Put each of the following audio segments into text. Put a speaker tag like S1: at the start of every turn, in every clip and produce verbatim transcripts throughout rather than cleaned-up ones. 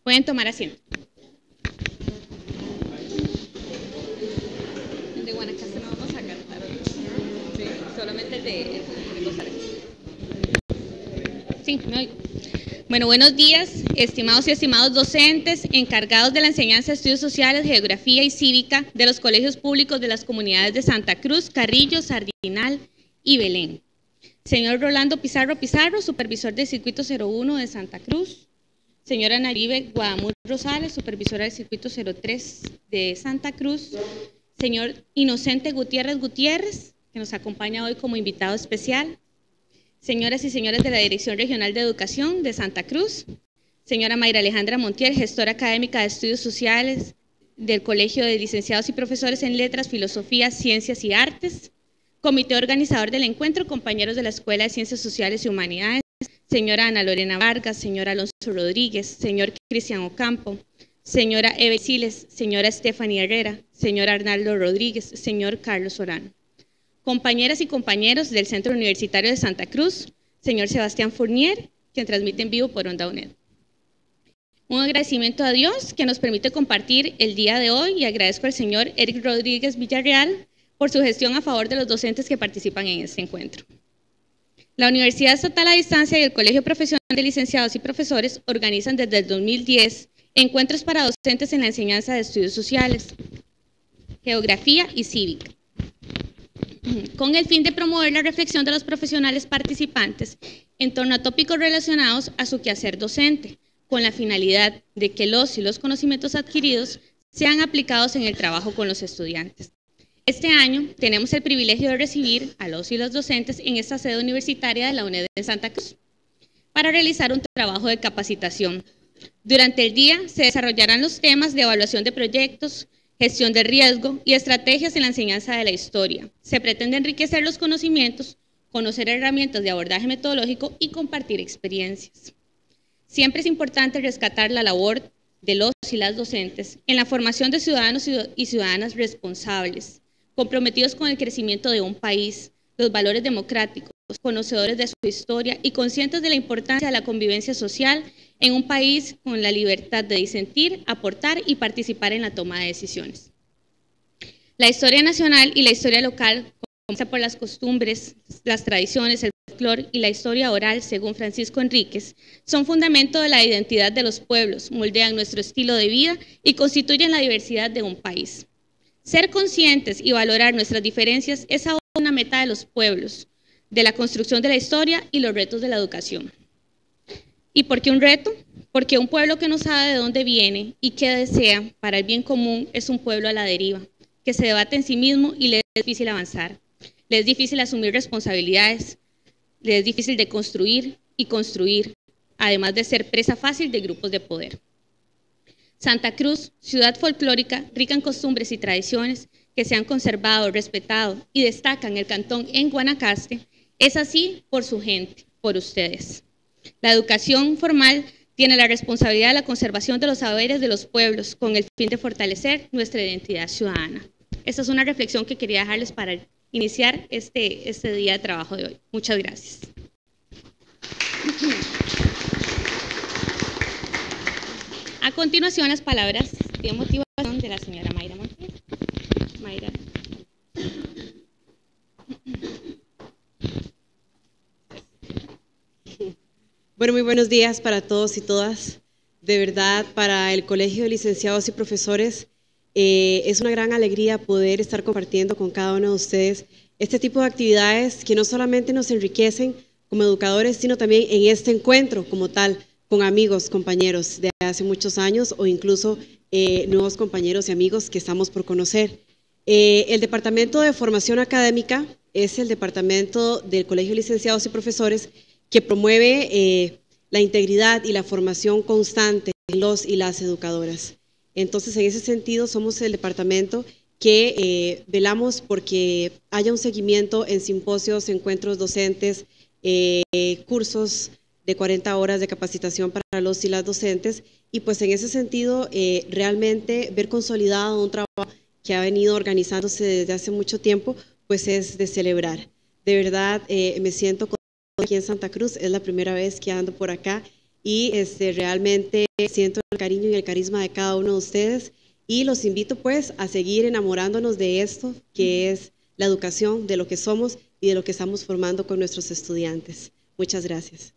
S1: Pueden tomar asiento. De Guanacaste no vamos a cantar, sí, solamente el de, el de Costa Rica. Sí, me oigo. Bueno, buenos días, estimados y estimados docentes, encargados de la enseñanza de estudios sociales, geografía y cívica de los colegios públicos de las comunidades de Santa Cruz, Carrillo, Sardinal y Belén. Señor Rolando Pizarro Pizarro, supervisor del circuito cero uno de Santa Cruz. Señora Naribe Guadamur Rosales, supervisora del circuito cero tres de Santa Cruz. Señor Inocente Gutiérrez Gutiérrez, que nos acompaña hoy como invitado especial. Señoras y señores de la Dirección Regional de Educación de Santa Cruz. Señora Mayra Alejandra Montiel, gestora académica de Estudios Sociales del Colegio de Licenciados y Profesores en Letras, Filosofía, Ciencias y Artes. Comité organizador del encuentro, compañeros de la Escuela de Ciencias Sociales y Humanidades. Señora Ana Lorena Vargas, señora Alonso Rodríguez, señor Cristian Ocampo, señora Eve Siles, señora Stephanie Herrera, señor Arnaldo Rodríguez, señor Carlos Sorano. Compañeras y compañeros del Centro Universitario de Santa Cruz, señor Sebastián Fournier, quien transmite en vivo por Onda U N E D. Un agradecimiento a Dios que nos permite compartir el día de hoy y agradezco al señor Eric Rodríguez Villarreal por su gestión a favor de los docentes que participan en este encuentro. La Universidad Estatal a Distancia y el Colegio Profesional de Licenciados y Profesores organizan desde el dos mil diez encuentros para docentes en la enseñanza de estudios sociales, geografía y cívica, con el fin de promover la reflexión de los profesionales participantes en torno a tópicos relacionados a su quehacer docente, con la finalidad de que los y los conocimientos adquiridos sean aplicados en el trabajo con los estudiantes. Este año tenemos el privilegio de recibir a los y las docentes en esta sede universitaria de la U N E D de Santa Cruz para realizar un trabajo de capacitación. Durante el día se desarrollarán los temas de evaluación de proyectos, gestión de riesgo y estrategias en la enseñanza de la historia. Se pretende enriquecer los conocimientos, conocer herramientas de abordaje metodológico y compartir experiencias. Siempre es importante rescatar la labor de los y las docentes en la formación de ciudadanos y ciudadanas responsables, comprometidos con el crecimiento de un país, los valores democráticos, conocedores de su historia y conscientes de la importancia de la convivencia social en un país con la libertad de disentir, aportar y participar en la toma de decisiones. La historia nacional y la historia local comienza por las costumbres, las tradiciones, el folclore y la historia oral, según Francisco Enríquez, son fundamento de la identidad de los pueblos, moldean nuestro estilo de vida y constituyen la diversidad de un país. Ser conscientes y valorar nuestras diferencias es ahora una meta de los pueblos, de la construcción de la historia y los retos de la educación. ¿Y por qué un reto? Porque un pueblo que no sabe de dónde viene y qué desea para el bien común es un pueblo a la deriva, que se debate en sí mismo y le es difícil avanzar. Le es difícil asumir responsabilidades, le es difícil de construir y construir, además de ser presa fácil de grupos de poder. Santa Cruz, ciudad folclórica, rica en costumbres y tradiciones que se han conservado, respetado y destacan el cantón en Guanacaste, es así por su gente, por ustedes. La educación formal tiene la responsabilidad de la conservación de los saberes de los pueblos con el fin de fortalecer nuestra identidad ciudadana. Esta es una reflexión que quería dejarles para iniciar este, este día de trabajo de hoy. Muchas gracias. A continuación, las palabras de motivación de la señora Mayra Montiel. Mayra.
S2: Bueno, muy buenos días para todos y todas. De verdad, para el Colegio de Licenciados y Profesores, eh, es una gran alegría poder estar compartiendo con cada uno de ustedes este tipo de actividades que no solamente nos enriquecen como educadores, sino también en este encuentro como tal, con amigos, compañeros de hace muchos años o incluso eh, nuevos compañeros y amigos que estamos por conocer. Eh, el Departamento de Formación Académica es el departamento del Colegio de Licenciados y Profesores que promueve eh, la integridad y la formación constante de los y las educadoras. Entonces, en ese sentido, somos el departamento que eh, velamos porque haya un seguimiento en simposios, encuentros docentes, eh, cursos de cuarenta horas de capacitación para los y las docentes, y pues en ese sentido eh, realmente ver consolidado un trabajo que ha venido organizándose desde hace mucho tiempo, pues es de celebrar. De verdad eh, me siento aquí en Santa Cruz, es la primera vez que ando por acá y este, realmente siento el cariño y el carisma de cada uno de ustedes y los invito pues a seguir enamorándonos de esto que es la educación, de lo que somos y de lo que estamos formando con nuestros estudiantes. Muchas gracias.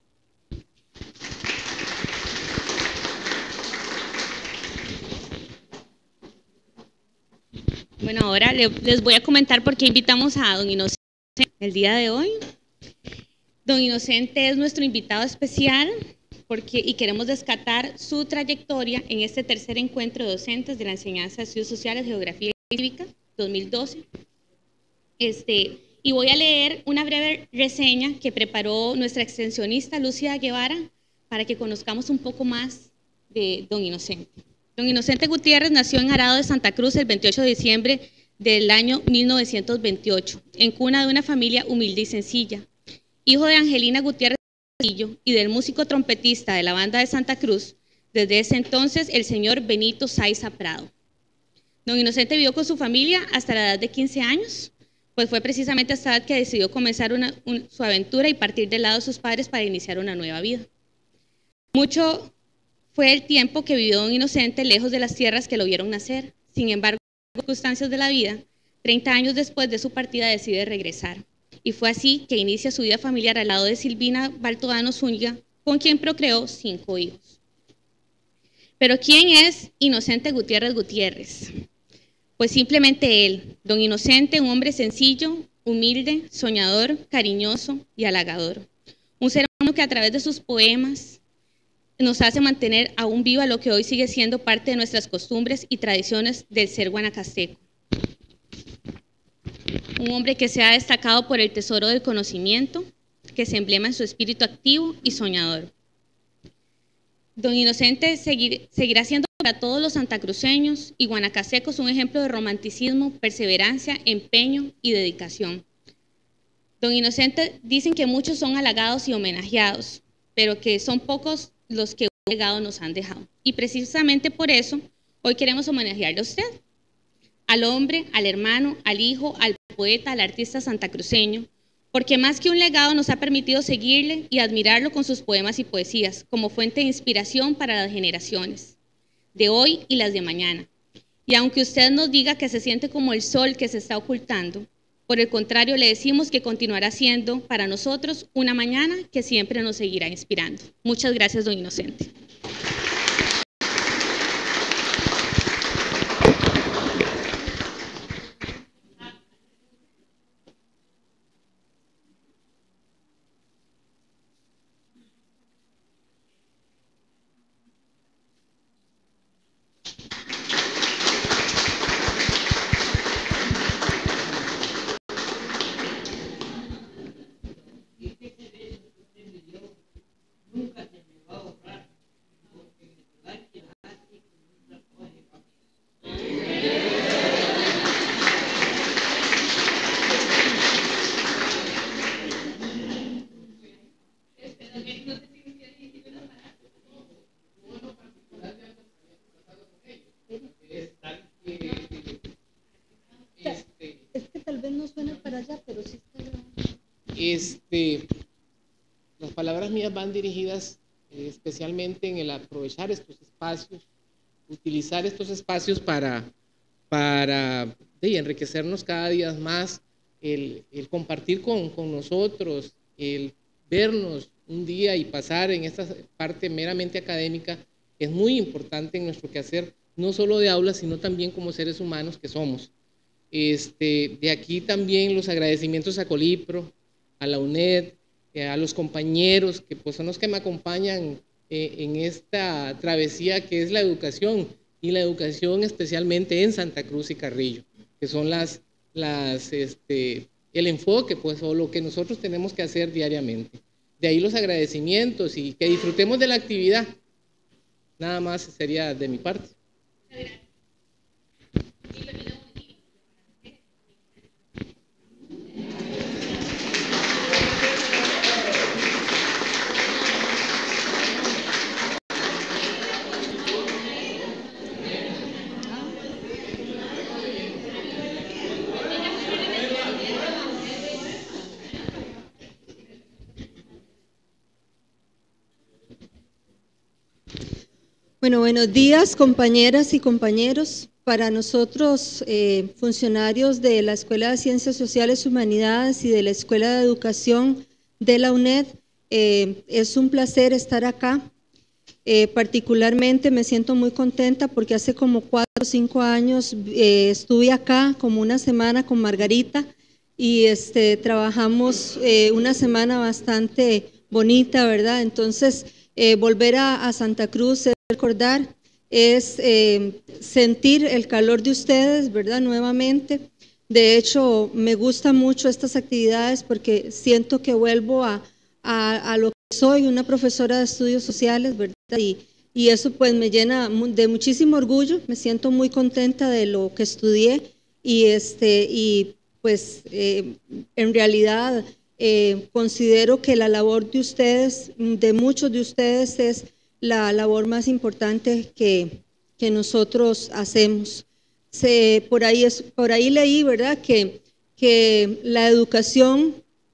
S1: Bueno, ahora les voy a comentar por qué invitamos a don Inocente el día de hoy. Don Inocente es nuestro invitado especial porque, y queremos rescatar su trayectoria en este tercer encuentro de docentes de la enseñanza de estudios sociales, geografía y cívica dos mil doce. Este, y voy a leer una breve reseña que preparó nuestra extensionista Lucia Guevara para que conozcamos un poco más de don Inocente. Don Inocente Gutiérrez nació en Arado de Santa Cruz el veintiocho de diciembre del año mil novecientos veintiocho, en cuna de una familia humilde y sencilla. Hijo de Angelina Gutiérrez y del músico trompetista de la banda de Santa Cruz, desde ese entonces el señor Benito Saiza Prado. Don Inocente vivió con su familia hasta la edad de quince años, pues fue precisamente hasta la edad que decidió comenzar una, un, su aventura y partir del lado de sus padres para iniciar una nueva vida. Mucho fue el tiempo que vivió don Inocente lejos de las tierras que lo vieron nacer. Sin embargo, por circunstancias de la vida, treinta años después de su partida decide regresar. Y fue así que inicia su vida familiar al lado de Silvina Baltodano Zúñiga, con quien procreó cinco hijos. Pero ¿quién es Inocente Gutiérrez Gutiérrez? Pues simplemente él, don Inocente, un hombre sencillo, humilde, soñador, cariñoso y halagador. Un ser humano que a través de sus poemas nos hace mantener aún viva lo que hoy sigue siendo parte de nuestras costumbres y tradiciones del ser guanacasteco. Un hombre que se ha destacado por el tesoro del conocimiento, que se emblema en su espíritu activo y soñador. Don Inocente seguir, seguirá siendo para todos los santacruceños y guanacastecos un ejemplo de romanticismo, perseverancia, empeño y dedicación. Don Inocente dicen que muchos son halagados y homenajeados, pero que son pocos los que un legado nos han dejado. Y precisamente por eso hoy queremos homenajearle a usted, al hombre, al hermano, al hijo, al poeta, al artista santacruceño, porque más que un legado nos ha permitido seguirle y admirarlo con sus poemas y poesías, como fuente de inspiración para las generaciones de hoy y las de mañana. Y aunque usted nos diga que se siente como el sol que se está ocultando, por el contrario le decimos que continuará siendo para nosotros una mañana que siempre nos seguirá inspirando. Muchas gracias, don Inocente.
S3: Este, las palabras mías van dirigidas eh, especialmente en el aprovechar estos espacios, utilizar estos espacios para, para de, enriquecernos cada día más, el, el compartir con, con nosotros, el vernos un día y pasar en esta parte meramente académica es muy importante en nuestro quehacer, no solo de aula, sino también como seres humanos que somos. Este, de aquí también los agradecimientos a Colipro, a la UNED, a los compañeros que pues, son los que me acompañan eh, en esta travesía que es la educación, y la educación especialmente en Santa Cruz y Carrillo, que son las, las, este, el enfoque pues, o lo que nosotros tenemos que hacer diariamente. De ahí los agradecimientos y que disfrutemos de la actividad. Nada más sería de mi parte.
S4: Bueno, buenos días, compañeras y compañeros. Para nosotros, eh, funcionarios de la Escuela de Ciencias Sociales y Humanidades y de la Escuela de Educación de la UNED, eh, es un placer estar acá. Eh, particularmente me siento muy contenta porque hace como cuatro o cinco años eh, estuve acá como una semana con Margarita y este, trabajamos eh, una semana bastante bonita, ¿verdad? Entonces, eh, volver a, a Santa Cruz es recordar, es eh, sentir el calor de ustedes, ¿verdad? Nuevamente. De hecho, me gustan mucho estas actividades porque siento que vuelvo a, a, a lo que soy, una profesora de estudios sociales, ¿verdad? Y, y eso pues me llena de muchísimo orgullo, me siento muy contenta de lo que estudié y, este, y pues eh, en realidad eh, considero que la labor de ustedes, de muchos de ustedes, es la labor más importante que, que nosotros hacemos. Se, por, ahí es, por ahí leí, ¿verdad?, que, que la educación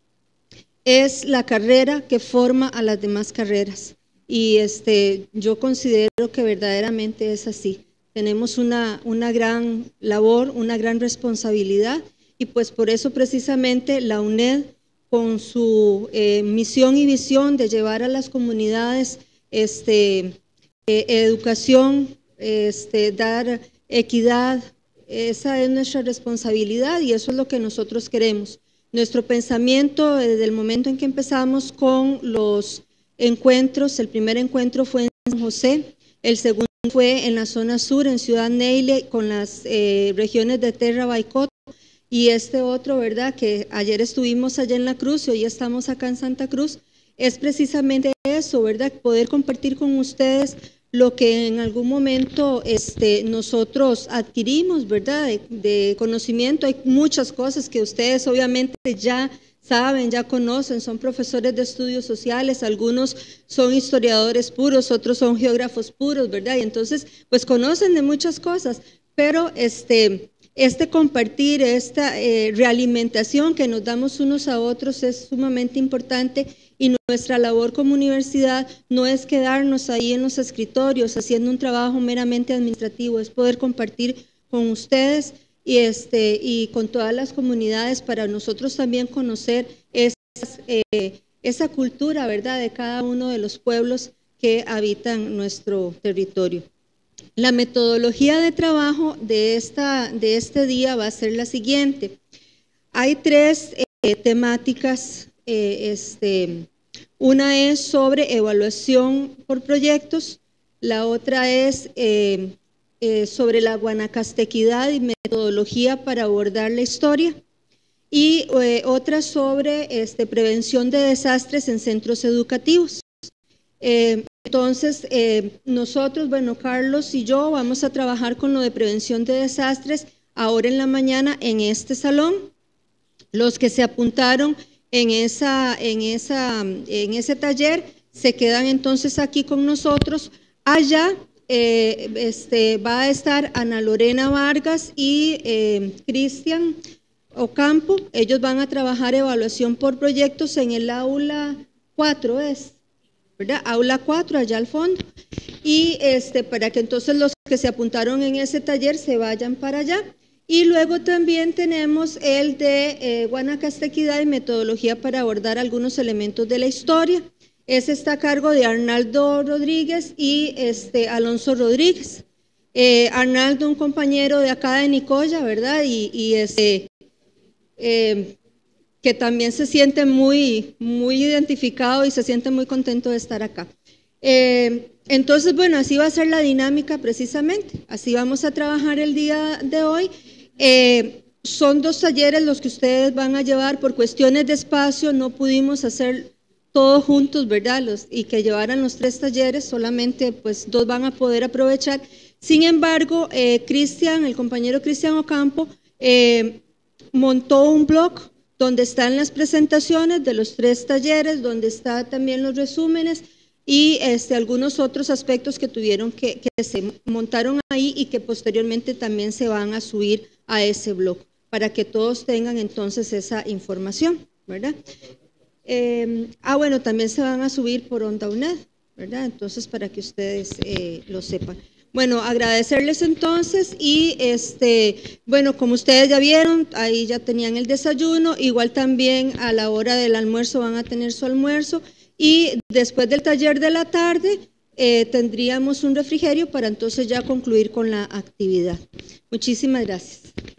S4: es la carrera que forma a las demás carreras. Y este, yo considero que verdaderamente es así. Tenemos una, una gran labor, una gran responsabilidad, y pues por eso precisamente la UNED, con su eh, misión y visión de llevar a las comunidades este, eh, educación, este, dar equidad, esa es nuestra responsabilidad y eso es lo que nosotros queremos. Nuestro pensamiento desde el momento en que empezamos con los encuentros, el primer encuentro fue en San José, el segundo fue en la zona sur, en Ciudad Neile, con las eh, regiones de Terra Baicoto, y este otro, ¿verdad?, que ayer estuvimos allá en La Cruz y hoy estamos acá en Santa Cruz, es precisamente eso, ¿verdad?, poder compartir con ustedes lo que en algún momento este, nosotros adquirimos, ¿verdad?, de, de conocimiento. Hay muchas cosas que ustedes obviamente ya saben, ya conocen, son profesores de estudios sociales, algunos son historiadores puros, otros son geógrafos puros, ¿verdad? Y entonces, pues conocen de muchas cosas, pero este, este compartir, esta eh, realimentación que nos damos unos a otros es sumamente importante. Y nuestra labor como universidad no es quedarnos ahí en los escritorios haciendo un trabajo meramente administrativo, es poder compartir con ustedes y, este, y con todas las comunidades para nosotros también conocer esas, eh, esa cultura, ¿verdad?, de cada uno de los pueblos que habitan nuestro territorio. La metodología de trabajo de, esta, de este día va a ser la siguiente. Hay tres eh, temáticas. Eh, este, una es sobre evaluación por proyectos, la otra es eh, eh, sobre la guanacastequidad y metodología para abordar la historia, y eh, otra sobre este, prevención de desastres en centros educativos. Eh, entonces, eh, nosotros, bueno, Carlos y yo vamos a trabajar con lo de prevención de desastres ahora en la mañana en este salón. Los que se apuntaron en, esa, en, esa, en ese taller se quedan entonces aquí con nosotros. Allá eh, este, va a estar Ana Lorena Vargas y eh, Cristian Ocampo. Ellos van a trabajar evaluación por proyectos en el aula cuatro, es, ¿verdad? Aula cuatro, allá al fondo. Y este, para que entonces los que se apuntaron en ese taller se vayan para allá. Y luego también tenemos el de eh, guanacastequidad y metodología para abordar algunos elementos de la historia. Ese está a cargo de Arnaldo Rodríguez y este, Alonso Rodríguez. Eh, Arnaldo, un compañero de acá de Nicoya, ¿verdad? Y, y este, eh, que también se siente muy, muy identificado y se siente muy contento de estar acá. Eh, entonces, bueno, así va a ser la dinámica precisamente. Así vamos a trabajar el día de hoy. Eh, son dos talleres los que ustedes van a llevar. Por cuestiones de espacio no pudimos hacer todos juntos, ¿verdad? Los, y que llevaran los tres talleres, solamente pues dos van a poder aprovechar. Sin embargo, eh, Cristian, el compañero Cristian Ocampo, eh, montó un blog donde están las presentaciones de los tres talleres, donde están también los resúmenes y este, algunos otros aspectos que tuvieron que, que se montaron ahí y que posteriormente también se van a subir a ese blog, para que todos tengan entonces esa información, ¿verdad? Eh, ah, bueno, también se van a subir por Onda UNED, ¿verdad? Entonces, para que ustedes eh, lo sepan. Bueno, agradecerles entonces y, este, bueno, como ustedes ya vieron, ahí ya tenían el desayuno, igual también a la hora del almuerzo van a tener su almuerzo y después del taller de la tarde eh, tendríamos un refrigerio para entonces ya concluir con la actividad. Muchísimas gracias.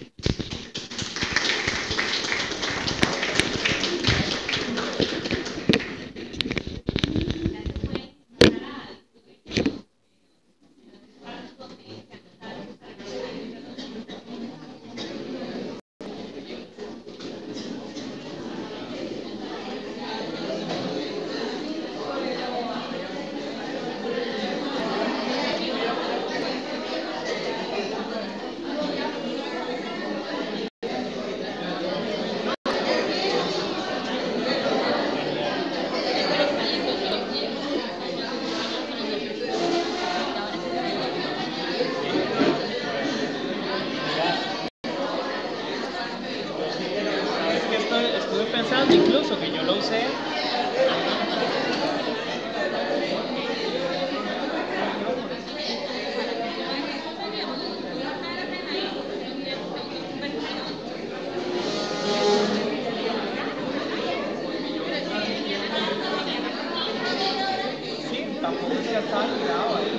S5: Incluso que yo lo usé. Sí, tampoco es que estaba tirado ahí.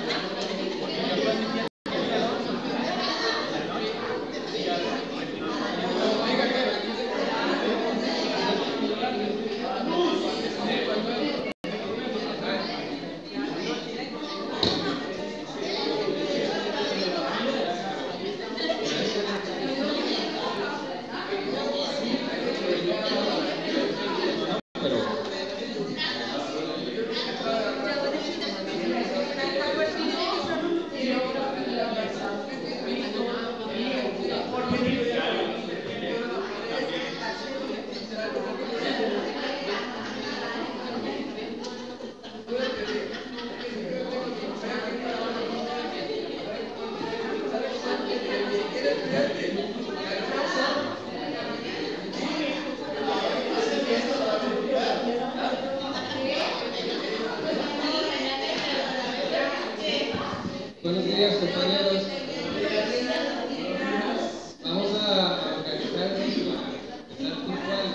S6: Buenos días, compañeros. Vamos a organizar para empezar puntual.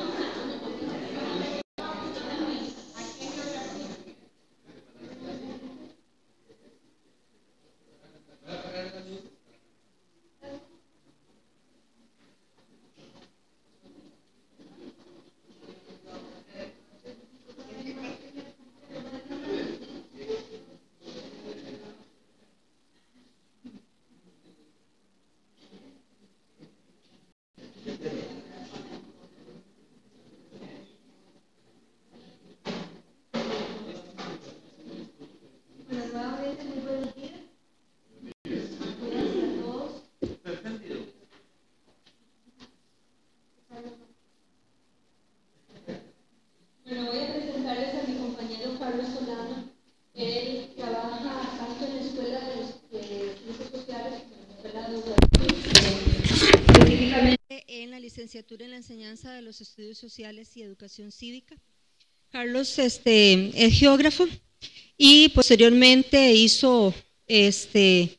S4: Bueno, voy a presentarles a mi compañero Carlos Solano. Él trabaja tanto en la Escuela de los de Ciencias Sociales como en la Escuela de Educación, específicamente en la licenciatura en la enseñanza de los estudios sociales y educación cívica. Carlos este, es geógrafo y posteriormente hizo este,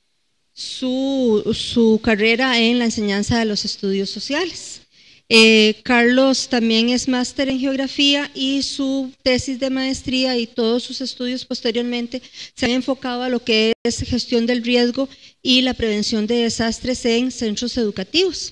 S4: su, su carrera en la enseñanza de los estudios sociales. Eh, Carlos también es máster en geografía y su tesis de maestría y todos sus estudios posteriormente se han enfocado a lo que es gestión del riesgo y la prevención de desastres en centros educativos.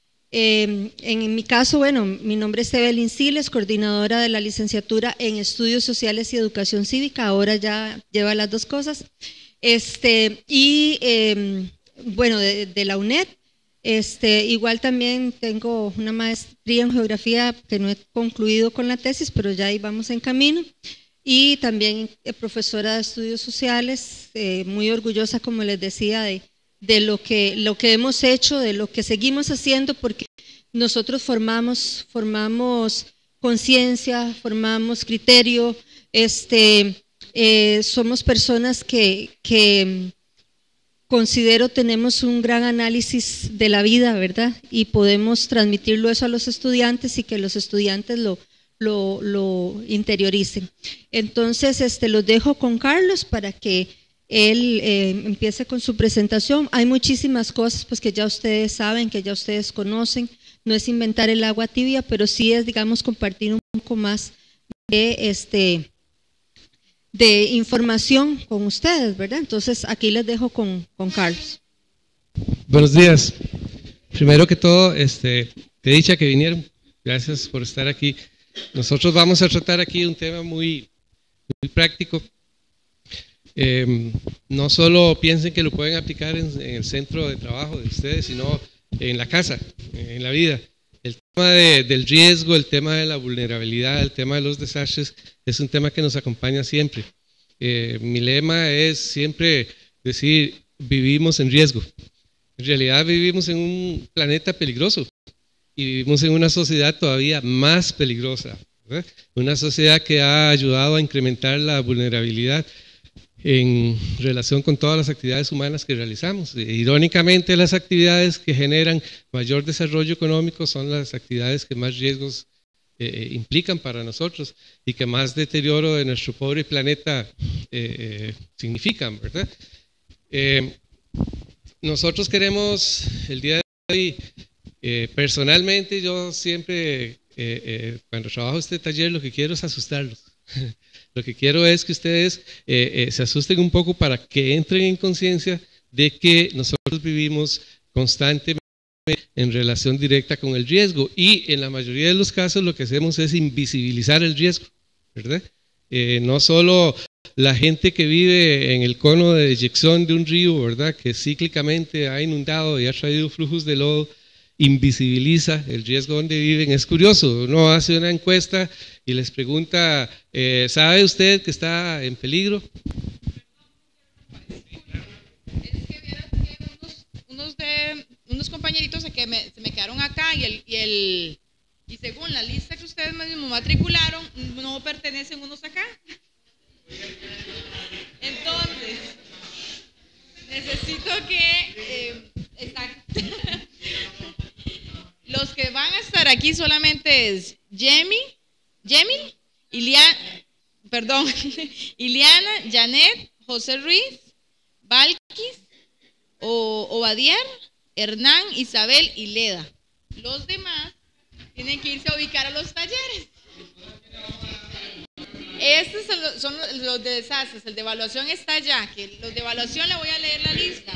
S4: Eh, en mi caso, bueno, mi nombre es Evelyn Siles, coordinadora de la licenciatura en Estudios Sociales y Educación Cívica, ahora ya lleva las dos cosas, este, y eh, bueno, de, de la U N E D. Este, igual también tengo una maestría en geografía que no he concluido con la tesis, pero ya ahí vamos en camino. Y también eh, profesora de estudios sociales, eh, muy orgullosa, como les decía, de, de lo, que, lo que hemos hecho, de lo que seguimos haciendo, porque nosotros formamos, formamos conciencia, formamos criterio, este, eh, somos personas que... que considero tenemos un gran análisis de la vida, ¿verdad? Y podemos transmitirlo eso a los estudiantes y que los estudiantes lo, lo, lo interioricen. Entonces, este, los dejo con Carlos para que él eh, empiece con su presentación. Hay muchísimas cosas pues, que ya ustedes saben, que ya ustedes conocen. No es inventar el agua tibia, pero sí es, digamos, compartir un poco más de, este, de información con ustedes, ¿verdad? Entonces, aquí les dejo con, con Carlos.
S7: Buenos días. Primero que todo, este, qué dicha que vinieron. Gracias por estar aquí. Nosotros vamos a tratar aquí un tema muy, muy práctico. Eh, no solo piensen que lo pueden aplicar en, en el centro de trabajo de ustedes, sino en la casa, en la vida. El tema de, del riesgo, el tema de la vulnerabilidad, el tema de los desastres, es un tema que nos acompaña siempre. Eh, mi lema es siempre decir, vivimos en riesgo. En realidad vivimos en un planeta peligroso y vivimos en una sociedad todavía más peligrosa, ¿verdad? Una sociedad que ha ayudado a incrementar la vulnerabilidad en relación con todas las actividades humanas que realizamos. Irónicamente, las actividades que generan mayor desarrollo económico son las actividades que más riesgos eh, implican para nosotros y que más deterioro de nuestro pobre planeta eh, significan, ¿verdad? Eh, nosotros queremos, el día de hoy, eh, personalmente yo siempre, eh, eh, cuando trabajo este taller, lo que quiero es asustarlos. Lo que quiero es que ustedes eh, eh, se asusten un poco para que entren en conciencia de que nosotros vivimos constantemente en relación directa con el riesgo y en la mayoría de los casos lo que hacemos es invisibilizar el riesgo, ¿verdad? Eh, no solo la gente que vive en el cono de eyección de un río, ¿verdad?, que cíclicamente ha inundado y ha traído flujos de lodo, invisibiliza el riesgo donde viven. Es curioso, uno hace una encuesta y les pregunta, eh, ¿sabe usted que está en peligro?
S8: Es que vieras que unos, unos, de, unos compañeritos se, que me, se me quedaron acá y, el, y, el, y según la lista que ustedes mismos matricularon, no pertenecen unos acá. Entonces, necesito que... Eh, exacto. Los que van a estar aquí solamente es Yemi, Yemi, Iliana, perdón, Iliana, Janet, José Ruiz, Valquis, o, Obadier, Hernán, Isabel y Leda. Los demás tienen que irse a ubicar a los talleres. Estos son los, son los de desastres, el de evaluación está allá, que los de evaluación le voy a leer la lista.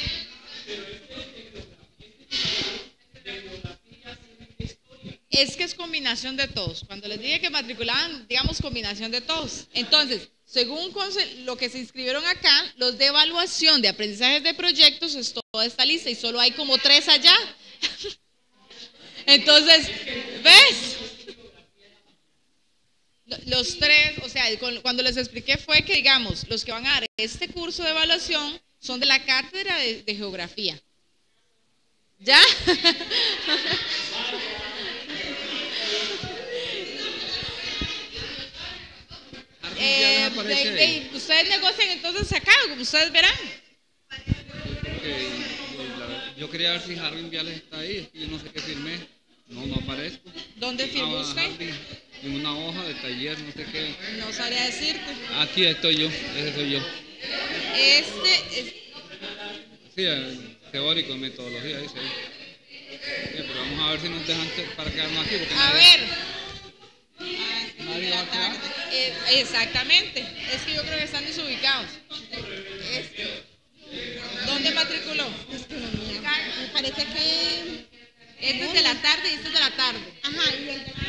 S8: Es que es combinación de todos. Cuando les dije que matriculaban, digamos combinación de todos. Entonces, según lo que se inscribieron acá, los de evaluación de aprendizajes de proyectos es toda esta lista y solo hay como tres allá. Entonces, ¿ves? Los tres, o sea, cuando les expliqué fue que, digamos, los que van a dar este curso de evaluación son de la cátedra de, de geografía. ¿Ya? eh, de, de, ustedes negocian entonces acá, como ustedes verán.
S9: Yo quería ver si Harvin Viales está ahí, es que yo no sé qué firmé, no, no aparezco.
S8: ¿Dónde firmó usted?
S9: Harvin, en una hoja de taller, no sé qué.
S8: No sabría decirte.
S9: Aquí estoy yo, ese soy yo.
S8: Este es...
S9: Sí, el teórico de metodología, dice ahí. Sí, pero vamos a ver si nos dejan para quedarnos aquí.
S8: A
S9: nadie,
S8: ver.
S9: Nadie va a quedar.
S8: Eh, exactamente. Es que yo creo que están desubicados. Este. ¿Dónde matriculó?
S10: Es que no, mira, me parece que...
S8: Este es de la tarde y este es de la tarde.
S10: Ajá, y el